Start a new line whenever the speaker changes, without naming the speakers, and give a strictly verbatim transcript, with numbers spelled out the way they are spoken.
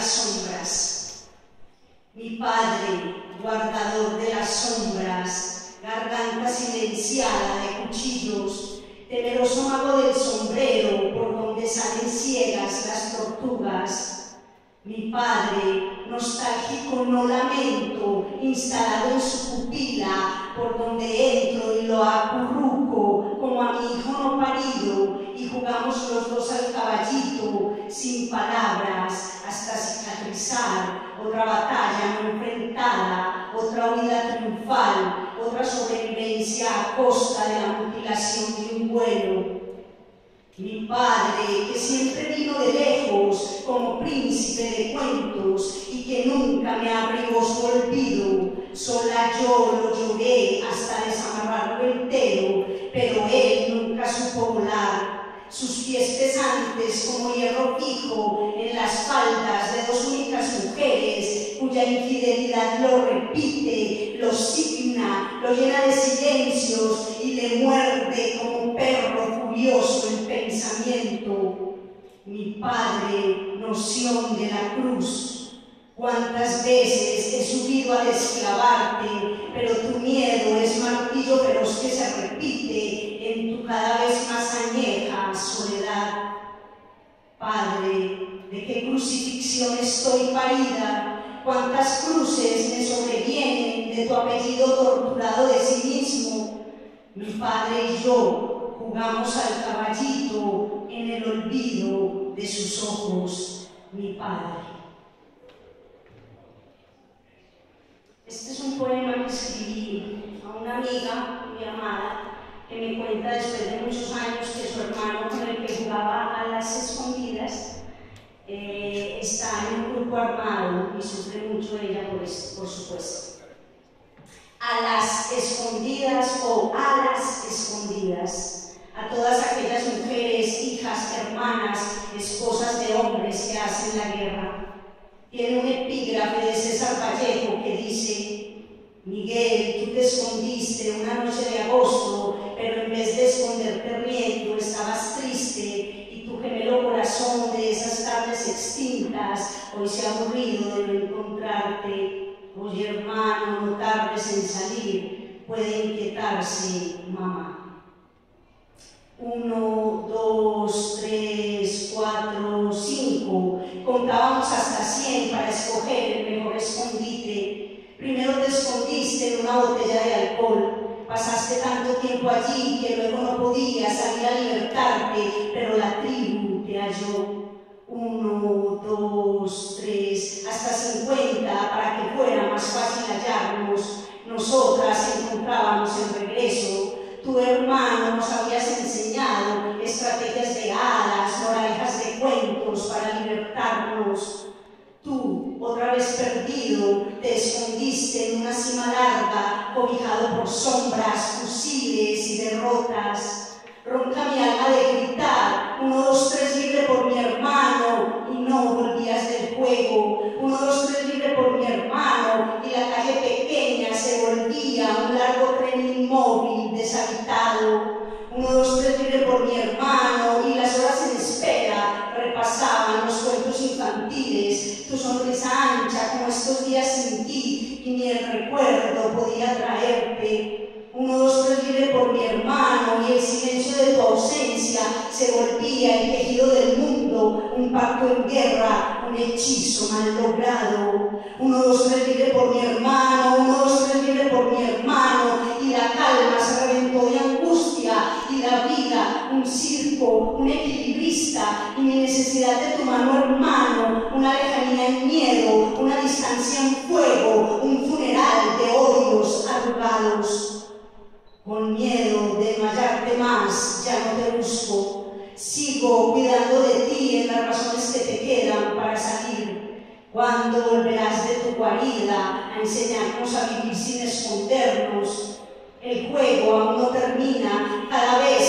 sombras. Mi Padre, guardador de las sombras, garganta silenciada de cuchillos, temeroso mago del sombrero por donde salen ciegas las tortugas. Mi Padre, nostálgico no lamento, instalado en su pupila, por donde entro y lo acurruco, como a mi hijo no parido, y jugamos los dos al caballito, sin palabras, hasta cicatrizar, otra batalla no enfrentada, otra huida triunfal, otra sobrevivencia a costa de la mutilación de un vuelo. Mi Padre, que siempre vino de lejos como príncipe de cuentos y que nunca me abrigó su olvido, sola yo lo lloré hasta desamarrarlo entero, pero él nunca supo volar. Sus pies pesantes como hierro fijo en las faldas de dos únicas mujeres, cuya infidelidad lo repite, lo signa, lo llena de silencios y le muerde como un perro furioso el pensamiento. Mi Padre, noción de la cruz, cuántas veces he subido a desclavarte, pero tu miedo es martillo feroz que se repite en tu cada vez más añeja soledad. Padre, ¿de qué crucifixión estoy parida? ¿Cuántas cruces me sobrevienen de tu apellido torturado de sí mismo? Mi Padre y yo jugamos al caballito en el olvido de sus ojos, mi Padre. Este es un poema que escribí a una amiga muy amada que me cuenta después de muchos años que su hermano con el que jugaba a las escondidas eh, está en un grupo armado y sufre mucho ella por, esto, por supuesto. A las escondidas o a las escondidas, a todas aquellas mujeres, hijas, hermanas, esposas de hombres que hacen la guerra. Tiene un epígrafe de César Vallejo que dice: Miguel, tú te escondiste una noche de agosto, pero en vez de esconderte riendo, estabas triste, y tu gemelo corazón de esas tardes extintas hoy se ha aburrido de no encontrarte. Oye, hermano, no tardes en salir, puede inquietarse mamá. Uno, dos, tres, cuatro, cinco. Contábamos hasta cien para escoger el mejor escondite. Primero te escondiste en una botella de alcohol. Pasaste tanto tiempo allí que luego no podías salir a libertarte, pero la tribu te halló. Uno, dos, tres, hasta cincuenta para que fuera más fácil hallarnos. Nosotras encontrábamos el regreso. Tu hermano nos habías enseñado estrategias de hadas, moralejas de cuentos para libertarnos. Tú, otra vez perdido, te escondiste en una cima larga, cobijado por sombras, fusiles y derrotas. Ronca mi alma de gritar, uno, dos, tres, libre por mi hermano, y no volvías del juego. Uno, dos, tres, libre por mi hermano, y la calle pequeña se volvía un largo tren inmóvil, deshabitado. Uno, dos, tres, libre por mi hermano, y las horas en espera repasaban los cuentos infantiles, tu sonrisa ancha como estos días sin ti, y ni el recuerdo podía traerte. Uno, dos, tres, libre por mi hermano, y el silencio de tu ausencia se volvía el tejido del mundo, un pacto en guerra, un hechizo mal logrado. Uno, dos, tres, libre por mi hermano, uno, dos, tres, libre por mi hermano, y la calma se reventó de angustia, y la vida, un circo, un equilibrista, y mi necesidad de tu mano hermano, una lejanía en miedo, una distancia en fuego, un funeral de odios arrugados. Con miedo de no hallarte más, ya no te busco. Sigo cuidando de ti en las razones que te quedan para salir. ¿Cuándo volverás de tu guarida a enseñarnos a vivir sin escondernos? El juego aún no termina, cada vez